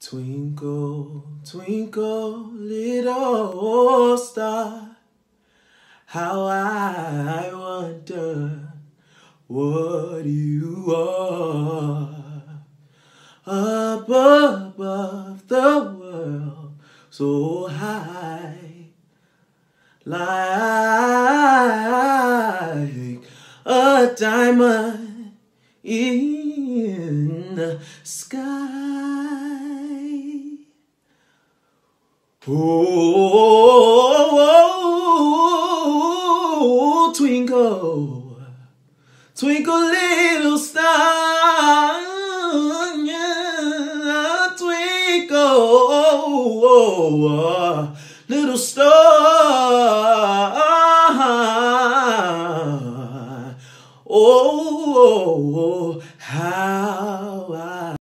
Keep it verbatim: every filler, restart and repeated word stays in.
Twinkle, twinkle, little star, how I wonder what you are. Up above the world, so high, like a diamond in the sky. Oh, twinkle, twinkle, little star, yeah, twinkle, little star. Oh, how